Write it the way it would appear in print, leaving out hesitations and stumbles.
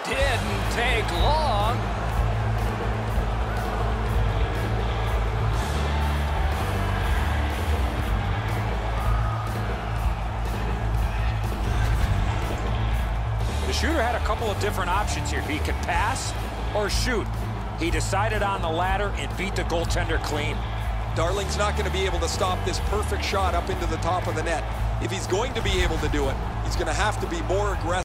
Didn't take long. The shooter had a couple of different options here. He could pass or shoot. He decided on the latter and beat the goaltender clean. Darling's not going to be able to stop this perfect shot up into the top of the net. If he's going to be able to do it, he's going to have to be more aggressive.